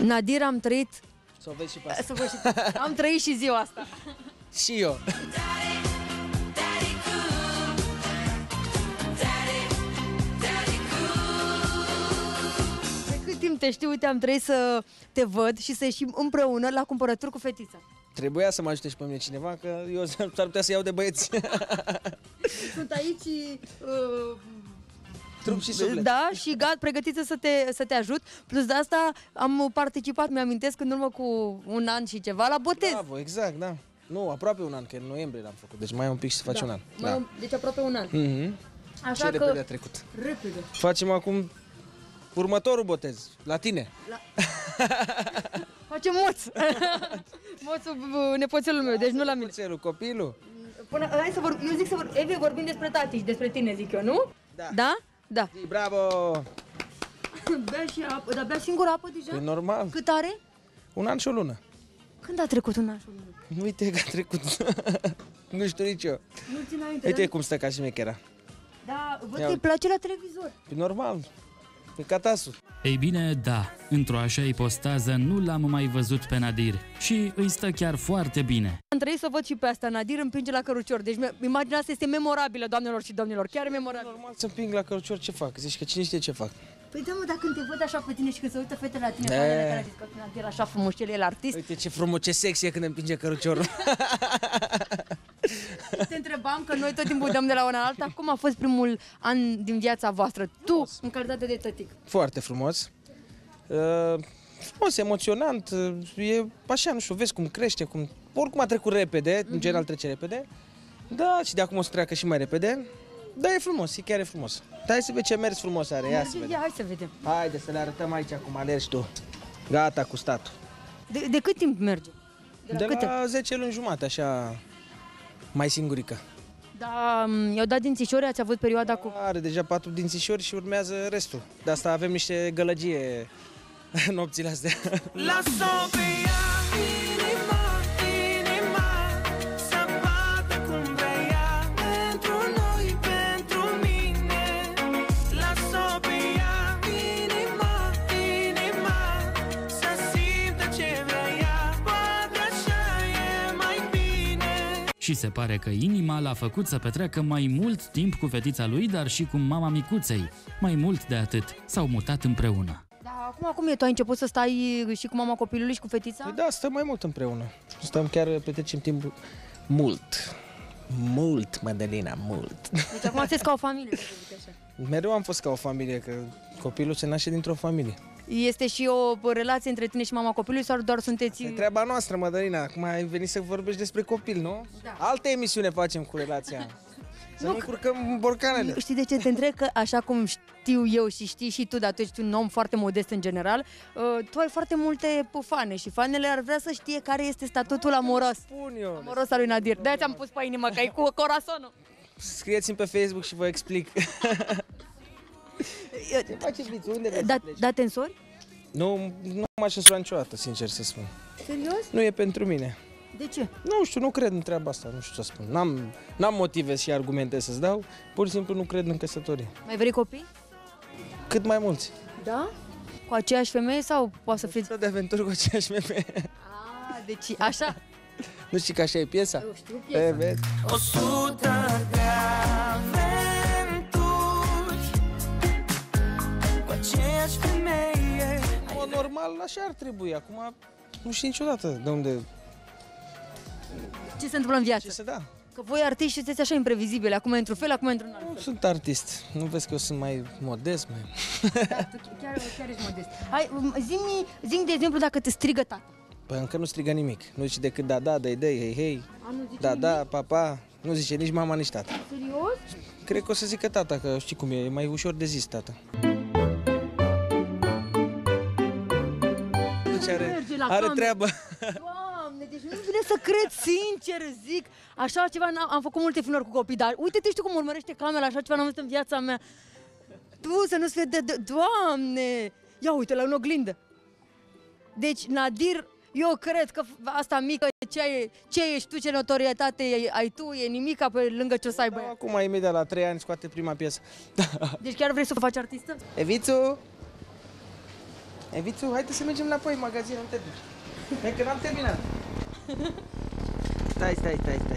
Nadir, am trăit... Să o vezi și pe asta. Să văd și pe asta. Am trăit și ziua asta. Și eu. De cât timp te știu, uite, am trăit să te văd și să ieșim împreună la cumpărături cu fetița. Trebuia să mă ajute și pe mine cineva, că eu s-ar putea să iau de băieți. Sunt aici... Trup și suflet. Da, și gata, pregătită să te ajut. Plus de asta am participat, mi-amintesc, în urmă cu un an și ceva, la botez. Bravo, exact, da. Nu, aproape un an, că în noiembrie l-am făcut, deci mai e un pic și să faci un an. Da. Deci aproape un an. Așa Ce că... repede a trecut. Repede. Facem acum următorul botez, la tine. Facem moț. Moțul nepoțelul meu, deci nu la mine. Nepoțelul, copilul. Până, hai să vorbim, eu zic să vorbim, Evi, vorbim despre tati și despre tine, zic eu, nu? Da. Da? Da. Bravo! Bea și apă, dar bea singură apă deja? E normal. Cât are? Un an și o lună. Când a trecut un an și o lună? Uite că a trecut. Nu știu nici eu. Nu țin înainte. Uite cum stă ca și mechera. Da, văd că îi place la televizor. E normal. E catasul. Ei bine, da, într-o așa ipostază nu l-am mai văzut pe Nadir și îi stă chiar foarte bine. Am trăit să văd și pe asta, Nadir împinge la cărucior. Deci imaginea asta este memorabilă, doamnelor și domnilor, chiar memorabilă. Normal să împing la cărucior, ce fac? Zici că cine știe ce fac. Păi da, mă, dar când te văd așa pe tine și când se uită fetele la tine, care zic că Nadir așa frumos, el e artist. Uite ce frumos, ce sexy e când împinge căruciorul. Te întrebam că noi tot timpul dăm de la una la alta. Cum a fost primul an din viața voastră? Tu, în calitate de tătic. Foarte frumos. Frumos, emoționant. E așa, nu știu, vezi cum crește, cum... Oricum a trecut repede, în general trece repede. Da, și de acum o să treacă și mai repede. Da, e frumos, e chiar e frumos. Dar hai să vedem ce mers frumos are, ia să vedem. Hai să vedem. Haide să le arătăm aici cum alergi tu. Gata cu statul. De cât timp merge? De la 10 luni jumate, așa, mai singurică. Da, i-au dat dințișori, ați avut perioada cu... Are deja 4 dințișori și urmează restul. De asta avem niște gălăgie nopțile astea. Lasă-o pe ea, inima, să bată cum vrea ea, pentru noi, pentru mine. Lasă-o pe ea, inima, să simtă ce vrea ea, poate așa e mai bine. Și se pare că inima l-a făcut să petreacă mai mult timp cu fetița lui, dar și cu mama micuței. Mai mult de atât, s-au mutat împreună. Da, acum e? Tu ai început să stai și cu mama copilului și cu fetița? Păi da, stăm mai mult împreună. Stăm chiar, petrecem timp mult. Mult, Madalina, mult. Deci acum sunteți ca o familie, să zic așa. Mereu am fost ca o familie, că copilul se naște dintr-o familie. Este și o relație între tine și mama copilului sau doar sunteți... E treaba noastră, Madalina. Acum ai venit să vorbești despre copil, nu? Da. Alte emisiune facem cu relația. Să nu încurcăm borcanele. Știi de ce te întreb? Că așa cum știu eu și știi și tu, dar tu ești un om foarte modest în general, tu ai foarte multe fane și fanele ar vrea să știe care este statutul amoros. Spun eu. Amoros al lui Nadir. De-aia ți-am pus pe inimă, că e cu corazonul. Scrieți-mi pe Facebook și vă explic. Ce faceți, Vițu? Unde vreți să pleci? Da, tensori? Nu m-aș însura niciodată, sincer să spun. Serios? Nu e pentru mine. De ce? Nu știu, nu cred în treaba asta, nu știu ce să spun. N-am motive și argumente să-ți dau, pur și simplu nu cred în căsătorie. Mai vrei copii? Cât mai mulți. Da? Cu aceeași femeie sau poate să fie... De aventuri cu aceeași femeie. Deci așa? Nu știi că așa e piesa? Eu știu piesa. Vezi? 100 de aventuri cu aceeași femeie. Normal, așa ar trebui. Acum nu știu niciodată de unde... Ce se întâmplă în viață? Ce să da? Că voi artiști sunteți așa imprevizibili, acum e într-un fel, acum e într-un alt Nu fel. sunt artist. Nu vezi că eu sunt mai modest, mai... Da, tu chiar ești modest. Hai, zi-mi de exemplu dacă te strigă tata. Păi încă nu strigă nimic. Nu zice decât da, dai, hei, hei. Nu zice Da, nimic? da, papa. Nu zice nici mama, nici tata. Serios? Cred că o să zică tata, că știi cum e mai ușor de zis tata. Deci are treabă. Doamne, deci nu-mi vine să cred, sincer zic. Așa ceva, am făcut multe filmări cu copii, dar uite-te, știu cum urmărește camera, așa ceva n-am văzut în viața mea. Tu să nu-ți fie Doamne! Ia uite, la în oglindă. Deci, Nadir, eu cred că asta mică, ce ești tu, ce notorietate ai tu, e nimica pe lângă ce o să aibă ea. Acum, imediat la 3 ani, scoate prima piesă. Deci chiar vrei să faci artistă? Evițu! Evițu, haide să mergem înapoi în magazin, nu te duci. Hai că n-am terminat. Stai.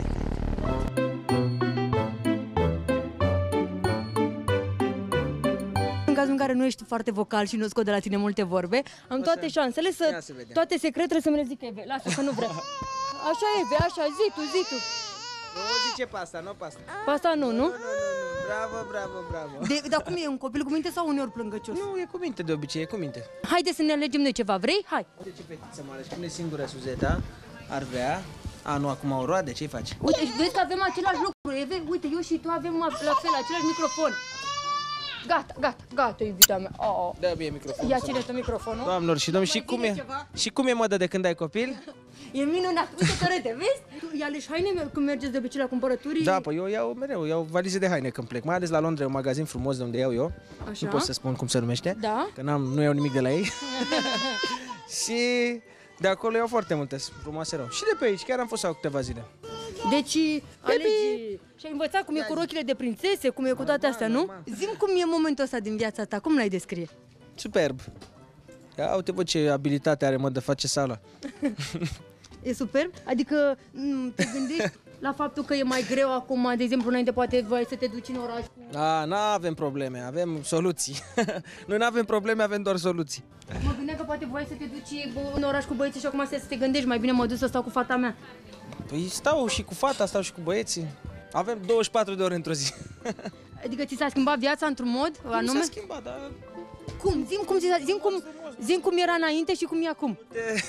În cazul în care nu ești foarte vocal și nu scot de la tine multe vorbe, am toate șansele Ia să vedem. toate secretele să-mi le zic Eve. Lasă că nu vrea. Așa Eve, așa, zi tu. Nu zice pasta, nu pasta. Pasta nu? Nu. Bravo. Dar cum e, un copil cu minte sau uneori plângăcios? Nu, e cu minte de obicei, e cu minte. Haide să ne alegem noi ceva, vrei? Hai! De ce fetiță mare? Și pune singură Suzeta, ar vrea. A, nu, acum o roade, ce-i faci? Uite, și vezi că avem același lucru, Eve? Uite, eu și tu avem la fel, același microfon. Gata, iubita mea. Oh. Dă mie microfonul. Ia ține tu microfonul. Doamnelor și domnilor, și cum e moda de când ai copil? E minunat. Uite că râde, vezi? Tu alegi haine când mergeți de obicei la cumpărături? Da, păi eu iau valize de haine când plec, mai ales la Londra, e un magazin frumos de unde iau eu. Așa. Nu pot să spun cum se numește, Da. că nu iau nimic de la ei. Și de acolo iau foarte multe frumoase rău. Și de pe aici, chiar am fost sau câteva zile. Deci alegi și ai învățat cum e cu rochile de prințese, cum e cu toate astea, nu? Zi-mi cum e momentul ăsta din viața ta, cum l-ai descrie? Superb. Ia uite bă ce abilitate are mă de face sala. E superb? Adică te gândești la faptul că e mai greu acum, de exemplu, înainte poate voiai să te duci în oraș cu... Nu avem probleme, avem soluții. Noi nu avem probleme, avem doar soluții. Mă gândeam că poate voiai să te duci în oraș cu băieții și acum să te gândești, mai bine mă duc să stau cu fata mea. Păi stau și cu fata, stau și cu băieții. Avem 24 de ore într-o zi. Adică ți s-a schimbat viața într-un mod anume? Nu s-a schimbat, dar Cum? Zi-mi cum era înainte și cum e acum.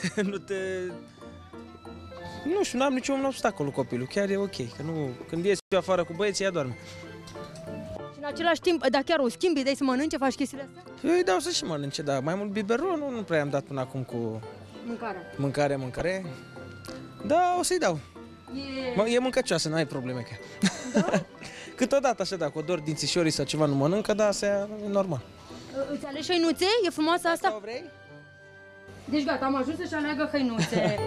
Nu știu, n-am niciun obstacol cu copilul, chiar e ok. Că nu, când ies eu afară cu băieții, ea doarme. Și în același timp, dar chiar o schimbi, dai să mănânce, faci chestiile astea? Eu îi dau să și mănânce, dar mai mult biberon nu prea am dat până acum cu mâncare. Da, o să-i dau. E mâncăcioasă, n-ai probleme cu ea. Da? Câteodată așa, dacă o dor dințișorii sau ceva nu mănâncă, da, asta e normal. Îți alegi hăinuțe? E frumoasă asta? O vrei? Deci gata, am ajuns să-și aleagă hăinuțe.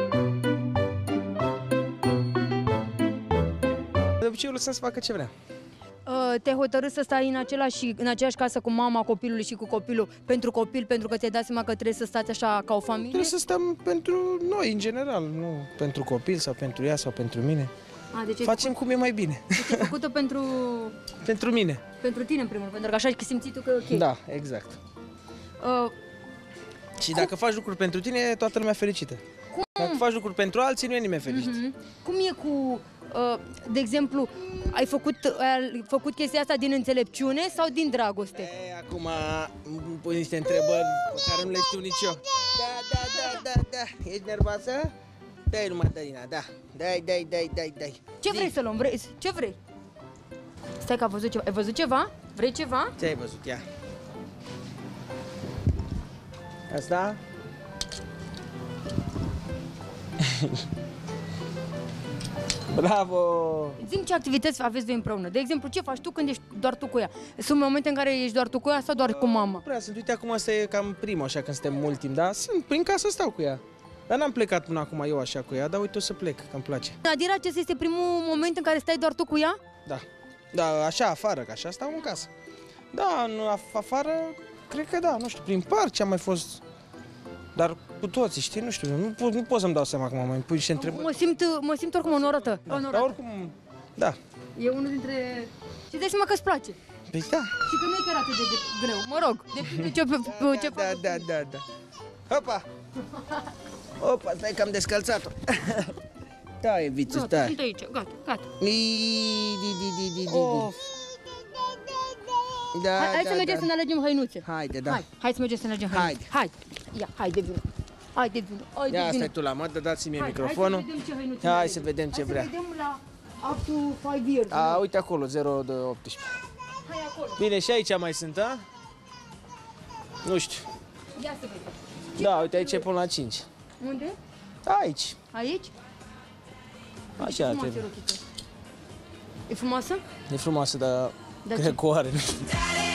De obicei o lăsăm să facă ce vrea. Te-ai hotărât să stai în aceeași casă cu mama copilului și cu copilul pentru copil, pentru că ți-ai dat seama că trebuie să stați așa ca o familie? Trebuie să stăm pentru noi, în general, nu pentru copil sau pentru ea sau pentru mine. Deci facem cum e mai bine. Deci ai făcut-o pentru... Pentru mine. Pentru tine, în primul rând, pentru că așa ai simțit tu că e ok. Da, exact. Și dacă faci lucruri pentru tine, e toată lumea fericită. Dacă faci lucruri pentru alții, nu e nimeni fericit. Cum e cu, de exemplu, ai făcut chestia asta din înțelepciune sau din dragoste? Acum îmi pui niște întrebări pe care nu le știu nici eu. Da. Ești nervoasă? Dai numai Dălina, da. Dai. Ce vrei să luăm? Ce vrei? Stai că a văzut ceva. Ai văzut ceva? Vrei ceva? Ce ai văzut, ia? Asta? Bravo! Zi-mi ce activități aveți voi împreună. De exemplu, ce faci tu când ești doar tu cu ea? Sunt momente în care ești doar tu cu ea sau doar cu mama? Prea sunt, uite, acum asta e cam prima, așa, când suntem mult timp, da? Sunt prin casă, stau cu ea. Dar n-am plecat până acum eu așa cu ea, dar uite, o să plec, că îmi place. Nadira, acesta este primul moment în care stai doar tu cu ea? Da, așa afară, că așa stau în casă. Da, afară, cred că da, nu știu, prin parc am mai fost. Dar cu toții, știi, nu știu, nu pot să-mi dau seama acum, mai pui niște întrebări. Mă simt oricum onorată. Dar oricum, da. E unul dintre... Și dai seama că îți place. Păi da. Și că nu e chiar atât de greu, mă rog, depinde ce faci. Da. Opa, stai că am descălțat-o. Da, e vițu, stai. Sunt aici, gata. Hai să mergem să ne alegem hăinuțe. Haide, da. Hai să mergem să ne alegem hăinuțe. Hai de vină. Ia, stai tu la mădă, dați-mi mie microfonul. Hai să vedem ce vrea. Hai să vedem la up to 5 years. Uite acolo, 0-18. Hai acolo. Bine, și aici mai sunt, a? Nu știu. Ia să vedem. Da, uite, aici e până la 5. Unde? Aici. Aici? Așa trebuie. E frumoasă? E frumoasă, dar cred că o are, nu știu.